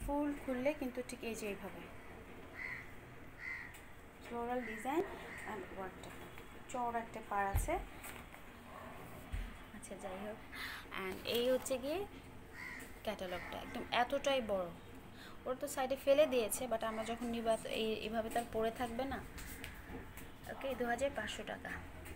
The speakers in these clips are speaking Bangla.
ফুল খুললে কিন্তু ঠিক এই যে এইভাবে ফ্লোরাল ডিজাইন অ্যান্ড ওয়ার্কটা চওড়া একটা পাড় আছে। আচ্ছা যাই হোক, অ্যান্ড এই হচ্ছে গিয়ে ক্যাটালগটা একদম এতটাই বড়। ওর তো সাইডে ফেলে দিয়েছে, বাট আমরা যখন নিবা এইভাবে তার পরে থাকবে না। ওকে, 2500 টাকা।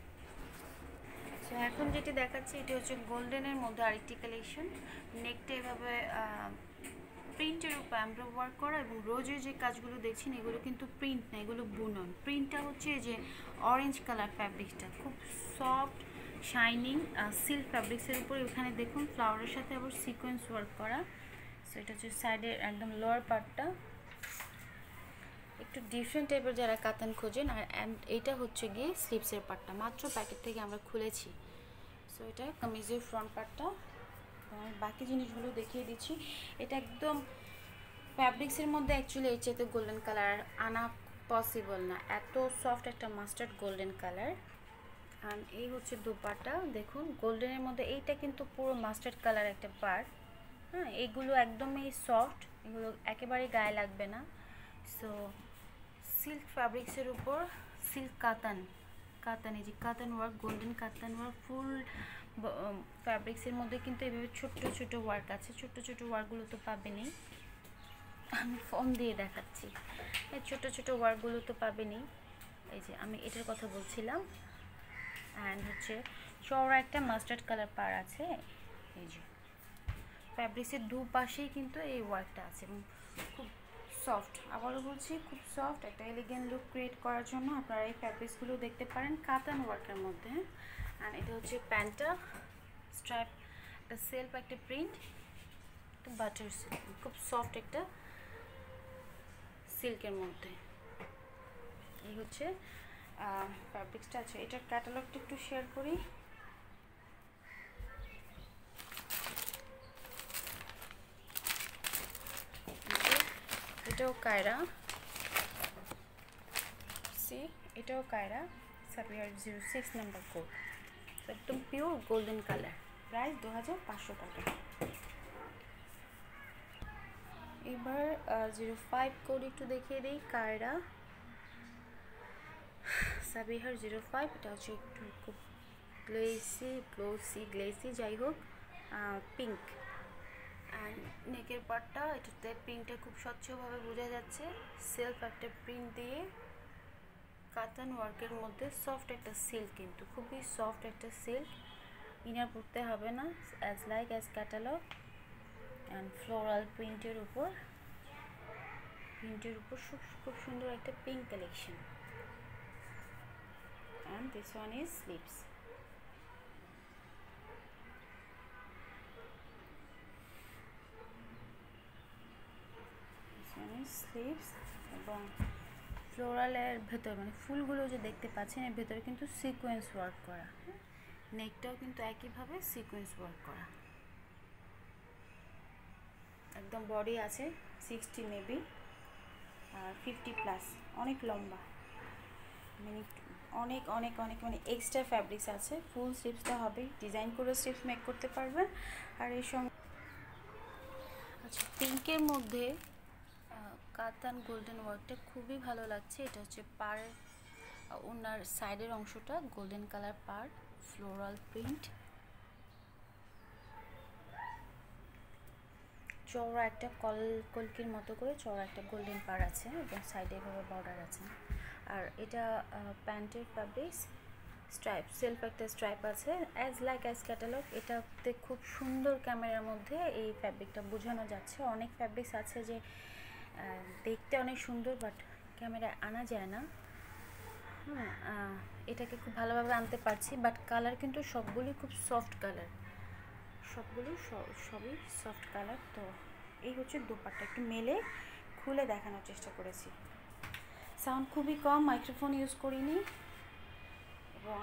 সো এখন যেটি দেখাচ্ছি এটি হচ্ছে গোল্ডেনের মধ্যে আরেকটি কালেকশন। নেকটা এভাবে প্রিন্টের উপর আমরা ওয়ার্ক করা, এবং রোজের যে কাজগুলো দেখছেন এগুলো কিন্তু প্রিন্ট না, এগুলো বুনন। প্রিন্টটা হচ্ছে যে অরেঞ্জ কালার ফ্যাব্রিকটা, খুব সফট শাইনিং সিল্ক ফ্যাব্রিক্সের উপর। এখানে দেখুন ফ্লাওয়ারের সাথে আবার সিকোয়েন্স ওয়ার্ক করা। সো এটা হচ্ছে সাইডের একদম লোয়ার পার্টটা, একটু ডিফারেন্ট টাইপের যারা কাতান খোঁজেন। আর এইটা হচ্ছে গিয়ে স্লিপসের পার্টটা, মাত্র প্যাকেট থেকে আমরা খুলেছি। সো এটা কামিজের ফ্রন্ট পার্টটা। আমি বাকি জিনিসগুলো দেখিয়ে দিচ্ছি। এটা একদম ফ্যাব্রিক্সের মধ্যে অ্যাকচুয়ালি এর চাইতে গোল্ডেন কালার আনা পসিবল না, এত সফট একটা মাস্টার্ড গোল্ডেন কালার। আর এই হচ্ছে দুপাট্টা, দেখুন গোল্ডেনের মধ্যে এইটা কিন্তু পুরো মাস্টার্ড কালার একটা পার্ট। হ্যাঁ, এইগুলো একদমই সফট, এগুলো একেবারেই গায়ে লাগবে না। সো সিল্ক ফ্যাব্রিক্সের উপর সিল্ক কাতান, এই যে katan work, golden katan work, ফুল ফ্যাব্রিক্সের মধ্যে কিন্তু এইভাবে ছোট্ট ছোট ওয়ার্ক আছে। ছোট্ট ছোট ওয়ার্কগুলো তো পাবেনই, আমি ফোন দিয়ে দেখাচ্ছি। এই ছোট ছোট ওয়ার্কগুলো তো পাবেনই, এই যে আমি এটার কথা বলছিলাম। অ্যান্ড হচ্ছে চওড়া একটা মাস্টার্ড কালার পার আছে। এই যে ফ্যাব্রিক্সের দুপাশেই কিন্তু এই ওয়ার্কটা আছে, এবং খুব সফট। আবারও বলছি, খুব সফট একটা এলিগেন্ট লুক ক্রিয়েট করার জন্য আপনারা এই ফ্যাব্রিক্সগুলো দেখতে পারেন কাতান ওয়ার্কের মধ্যে। অ্যান্ড এটা হচ্ছে প্যান্টটা, স্ট্রাইপ একটা সেলফ একটা প্রিন্ট, একটা বাটার সিল্ক, খুব সফট একটা সিল্কের মধ্যে। এই হচ্ছে ফ্যাব্রিক্সটা আছে। এটার ক্যাটালগটা একটু শেয়ার করি। এটাও কায়রা, এটাও কায়রা, সাবিহার 06 নাম্বার কোড, একদম পিওর গোল্ডেন কালার, প্রাইস 2500 টাকা। এবার 05 কোড একটু দেখিয়ে দিই। কায়রা সাবিহার 05, এটা হচ্ছে একটু খুব গ্লেসি যাই হোক, পিঙ্ক। অ্যান্ড নেকের পার্টটা, এটাতে প্রিন্টটা খুব স্বচ্ছভাবে বোঝা যাচ্ছে। সেলফ একটা প্রিন্ট দিয়ে কাতান ওয়ার্কের মধ্যে সফট একটা সিল্ক, কিন্তু খুবই সফট একটা সিল্ক। ইনার পরতে হবে না, অ্যাজ ক্যাটালগ। অ্যান্ড ফ্লোরাল প্রিন্টের উপর খুব সুন্দর একটা pink collection. And this one is slips. Sleeves এবং ফ্লোরালের ভেতর মানে ফুলগুলো যে দেখতে পাচ্ছেন এর ভেতরে কিন্তু সিকোয়েন্স ওয়ার্ক করা। নেকটাও কিন্তু একইভাবে সিকোয়েন্স ওয়ার্ক করা। একদম বডি আছে 60 মেবি আর 50+, অনেক লম্বা, মানে অনেক অনেক অনেক মানে এক্সট্রা ফ্যাব্রিক্স আছে। ফুল স্লিভসটা হবে, ডিজাইন করে স্লিভস মেক করতে পারবেন। আর এর সঙ্গে আচ্ছা, পিঙ্কের মধ্যে কাতান গোল্ডেন ওয়ার্কটা খুবই ভালো লাগছে। এটা হচ্ছে পার, ওনার সাইডের অংশটা গোল্ডেন কালার পার, ফ্লোরাল প্রিন্ট, চওড়া একটা কলকির মতো করে চওড়া একটা গোল্ডেন পার আছে, এবং সাইডে এভাবে বর্ডার আছে। আর এটা প্যান্টের ফ্যাব্রিক্স, স্ট্রাইপ সেলফ একটা স্ট্রাইপ আছে, অ্যাজ ক্যাটালগ। এটাতে খুব সুন্দর ক্যামেরার মধ্যে এই ফ্যাব্রিকটা বোঝানো যাচ্ছে। অনেক ফ্যাব্রিক্স আছে যে দেখতে অনেক সুন্দর, বাট ক্যামেরায় আনা যায় না। এটাকে খুব ভালোভাবে আনতে পারছি, বাট কালার কিন্তু সবগুলোই খুব সফট কালার, সবই সফট কালার। তো এই হচ্ছে দুপাট্টা, একটু মেলে খুলে দেখানোর চেষ্টা করেছি। সাউন্ড খুবই কম, মাইক্রোফোন ইউজ করিনি, এবং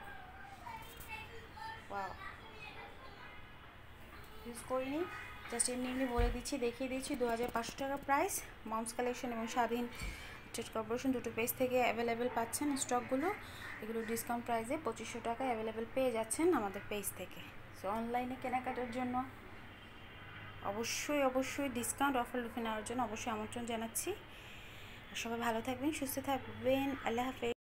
ইউজ করিনি, জাস্ট এমনি বলে দিচ্ছি, দেখিয়ে দিচ্ছি। 2500 টাকা প্রাইস। মমস কালেকশন এবং স্বাধীন ট্রেড কর্পোরেশন দুটো পেজ থেকে অ্যাভেলেবেল পাচ্ছেন স্টকগুলো। এগুলো ডিসকাউন্ট প্রাইসে 2500 টাকা অ্যাভেলেবেল পেয়ে যাচ্ছেন আমাদের পেজ থেকে। সো অনলাইনে কেনাকাটার জন্য অবশ্যই ডিসকাউন্ট অফার লুফে নেওয়ার জন্য অবশ্যই আমন্ত্রণ জানাচ্ছি। সবাই ভালো থাকবেন, সুস্থ থাকবেন, আল্লাহ হাফেজ।